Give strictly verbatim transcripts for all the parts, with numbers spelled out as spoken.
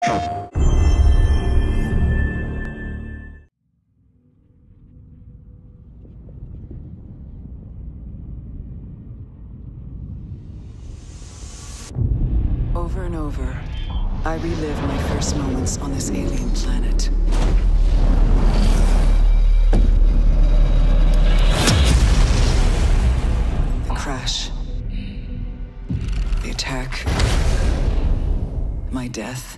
Over and over, I relive my first moments on this alien planet. The crash. The attack. My death.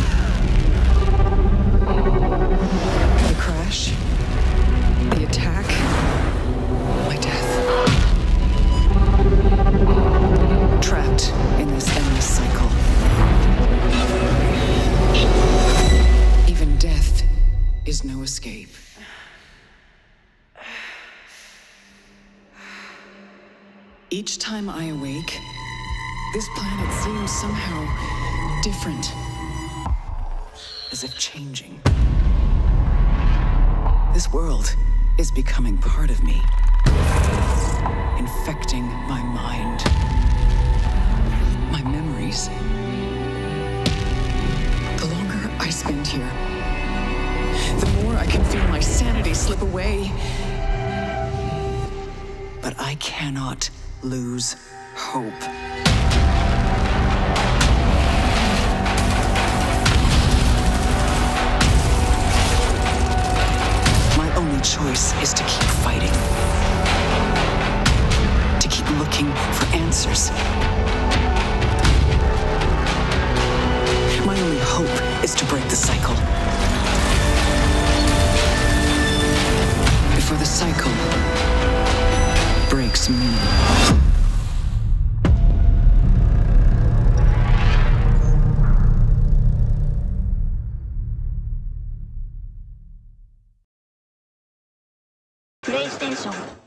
The crash. The attack. My death. Trapped in this endless cycle. Even death is no escape. Each time I awake, this planet seems somehow different, as if changing. This world is becoming part of me, infecting my mind, my memories. The longer I spend here, the more I can feel my sanity slip away. But I cannot lose hope. My only choice is to keep fighting, to keep looking for answers. My only hope is to break the cycle. Before the cycle breaks me. PlayStation